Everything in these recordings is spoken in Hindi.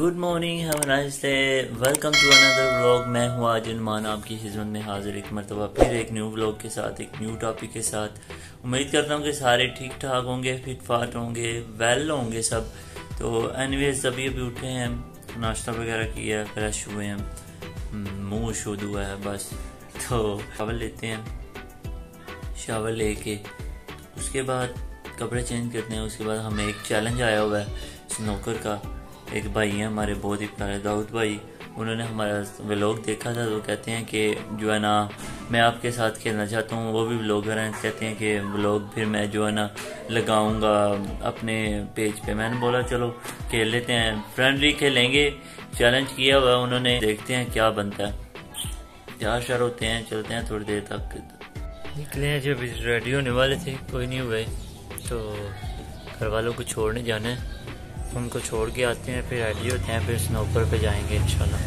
Good morning, have a nice day, welcome to another vlog. मैं हूँ आज उन्मान आपकी खिदमत में हाजिर एक मरतबा फिर एक न्यू व्लॉग के साथ, एक न्यू टॉपिक के साथ। उम्मीद करता हूँ कि सारे ठीक ठाक होंगे, फिट फाट होंगे, वेल होंगे सब। तो एनीवेज अभी उठे हैं, नाश्ता वगैरह किया है, फ्रेश हुए हैं, मुँह शुद्ध हुआ है बस। तो शावर लेते हैं, शावर लेके उसके बाद कपड़े चेंज करते हैं। उसके बाद हमें एक चैलेंज आया हुआ है स्नूकर का। एक भाई हैं हमारे बहुत ही प्यारे, दाऊद भाई, उन्होंने हमारा व्लॉग देखा था। तो कहते हैं कि जो है ना मैं आपके साथ खेलना चाहता हूँ। वो भी व्लॉगर हैं, कहते हैं कि व्लॉग फिर मैं जो है ना लगाऊंगा अपने पेज पे। मैंने बोला चलो खेल लेते हैं, फ्रेंडली खेलेंगे। चैलेंज किया हुआ उन्होंने, देखते हैं क्या बनता है। तैयार शार होते हैं, चलते हैं थोड़ी देर तक। निकले हैं जब रेडी होने वाले थे, कोई नहीं हुए तो घर वालों को छोड़ने जाना है। उनको छोड़ के आते हैं, फिर रेडी होते हैं, फिर स्नोकर पे जाएंगे इंशाल्लाह।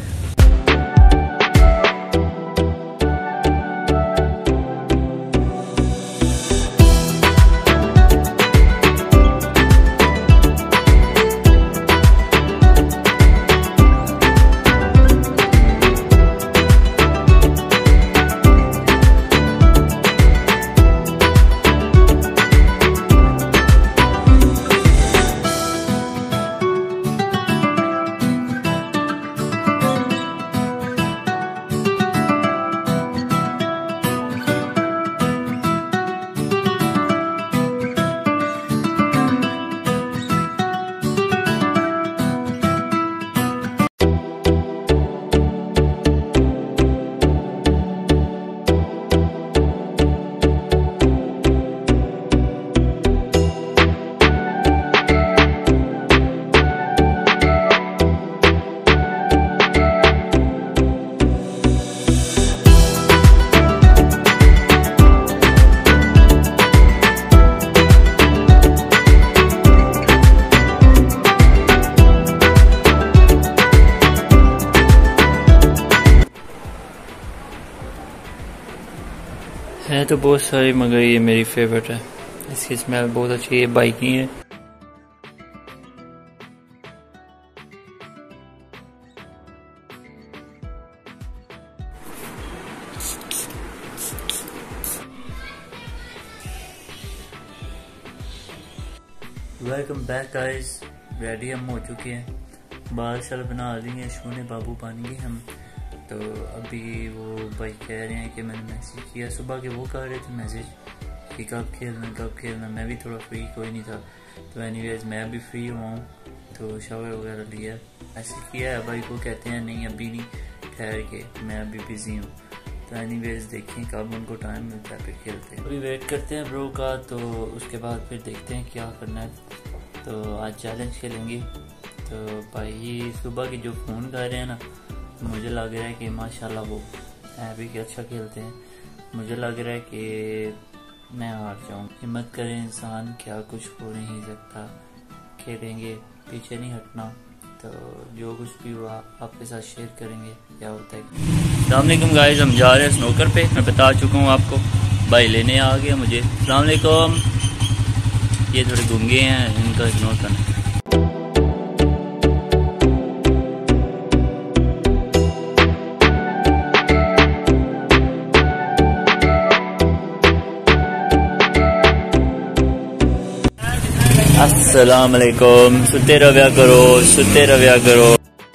है तो बहुत सारी मगर ये मेरी फेवरेट है, इसकी स्मेल बहुत अच्छी है, बाइक ही है। वेलकम बैक गाइस, रेडी हम हो चुके हैं, बाल शाल बना लिए, शूने बाबू बन गए हम। तो अभी वो भाई कह रहे हैं कि मैंने मैसेज किया सुबह के, वो कर रहे थे मैसेज कि कब खेलना। मैं भी थोड़ा फ्री कोई नहीं था, तो एनीवेज मैं भी फ्री हुआ हूँ, तो शावर वगैरह लिया, ऐसे किया है। भाई को कहते हैं नहीं अभी नहीं, ठहर के, मैं अभी बिजी हूँ। तो एनीवेज देखें कब उनको टाइम मिलता है फिर खेलते हैं। अभी वेट करते हैं ब्रो का, तो उसके बाद फिर देखते हैं क्या करना है। तो आज चैलेंज खेलेंगे। तो भाई सुबह की जो फ़ोन कर रहे हैं ना, मुझे लग रहा है कि माशाल्लाह वो है भी कि अच्छा खेलते हैं। मुझे लग रहा है कि मैं हार जाऊँ। हिम्मत करे इंसान, क्या कुछ हो नहीं सकता, खेलेंगे, पीछे नहीं हटना। तो जो कुछ भी हुआ आपके साथ शेयर करेंगे क्या होता है। अस्सलाम वालेकुम गाइस, हम जा रहे हैं स्नूकर पे। मैं बता चुका हूँ आपको, भाई लेने आ गया मुझे। अस्सलाम वालेकुम। ये थोड़े गूंगे हैं, इनका इग्नोर करना। अस्सलाम वालेकुम। सुते रव्या करो, सुते रव्या करो।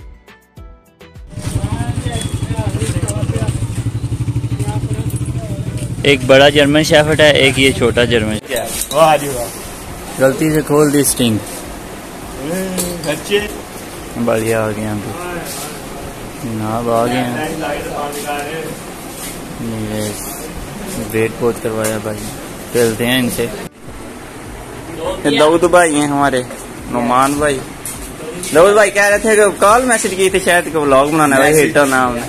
एक बड़ा जर्मन शेफर्ड है, एक ये छोटा जर्मन। गलती से खोल दी स्टिंग। बढ़िया आ गए यहाँ पे, जनाब आ गए हैं। वेट बहुत करवाया भाई, खेलते हैं इनसे। दाऊद भाई हैं हमारे, नुमान भाई। दाऊद भाई कह रहे थे कि कॉल मैसेज की थी शायद कि व्लॉग बनाना है, हिट होना हमने।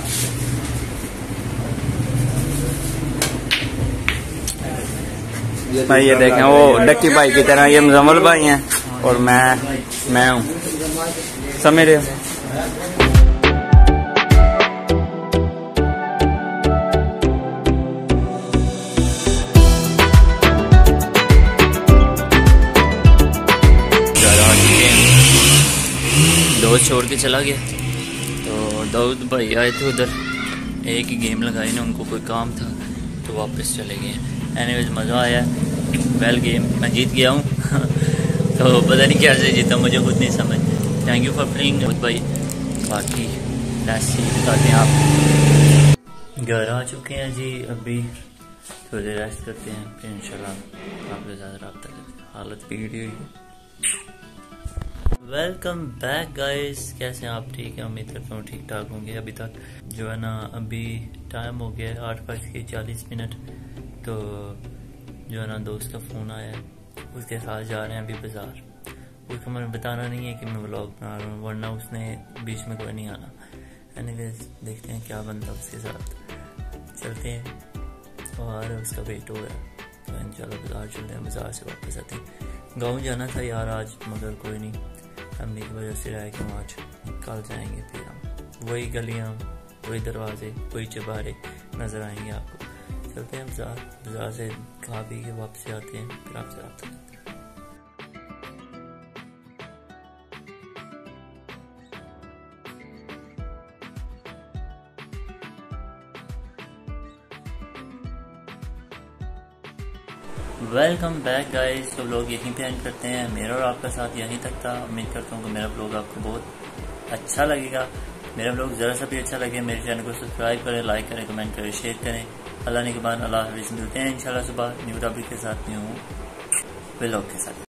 भाई ये देखें, वो डक्की भाई की तरह ये मुजम्मल भाई हैं और मैं हूँ, समझ रहे हो। दोस्त छोड़ के चला गया। तो दाऊद भाई आए थे उधर, एक ही गेम लगाई ना, उनको कोई काम था तो वापस चले गए। एनीवेज मज़ा आया, वेल गेम मैं जीत गया हूँ तो पता नहीं कैसे जीता, मुझे खुद नहीं समझ। Thank you for playing Dawood भाई। बाकी ऐसे बताते हैं आप। घर आ चुके हैं जी, अभी थोड़ी देर रेस्ट करते हैं, फिर इंशाल्लाह आपके साथ रब्ता करते हैं। हालत बिगड़ी हुई है। वेलकम बैक गाइस, कैसे हैं आप? ठीक है, उम्मीद करता हूँ ठीक ठाक होंगे। अभी तक जो है ना, अभी टाइम हो गया 8:40। तो जो है ना, दोस्त का फ़ोन आया है, उसके साथ जा रहे हैं अभी बाज़ार। उसको मैंने बताना नहीं है कि मैं व्लॉग बना रहा हूँ, वरना उसने बीच में कोई नहीं आना। एनीवेज देखते हैं क्या बनता उसके साथ, चलते हैं। और उसका वेट हो गया तो इंशाल्लाह बाज़ार चलते हैं, बाज़ार से वापस आते हैं। गाँव जाना था यार आज, मगर कोई नहीं, हमने की वजह से रह के आज कल जाएंगे। फिर हम वही गलियाँ, वही दरवाजे, वही चबारे नज़र आएंगे आपको। चलते हैं बाज़ार से खा पी के वापस आते हैं, फिर आपसे रब्ता करते हैं। Welcome back guys. तो लोग यहीं पे एंड करते हैं, मेरा और आपका साथ यहीं तक था। उम्मीद करता हूँ कि मेरा ब्लॉग आपको बहुत अच्छा लगेगा। मेरा ब्लॉग ज़रा सा भी अच्छा लगे, मेरे चैनल को सब्सक्राइब करें, लाइक करें, कमेंट करें, शेयर करें। अल्लाह ने के बाद अल्लाह हाफिज़। मिलते हैं इंशाल्लाह सुबह न्यू टॉपिक के साथ, न्यू व्लॉग के साथ।